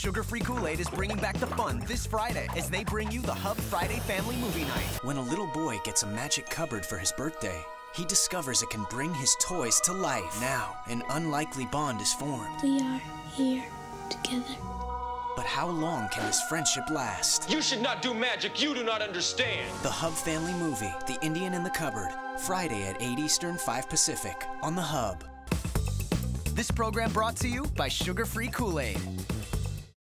Sugar Free Kool-Aid is bringing back the fun this Friday as they bring you the Hub Friday Family Movie Night. When a little boy gets a magic cupboard for his birthday, he discovers it can bring his toys to life. Now, an unlikely bond is formed. We are here together. But how long can this friendship last? You should not do magic. You do not understand. The Hub Family Movie, The Indian in the Cupboard, Friday at 8 Eastern, 5 Pacific, on the Hub. This program brought to you by Sugar Free Kool-Aid.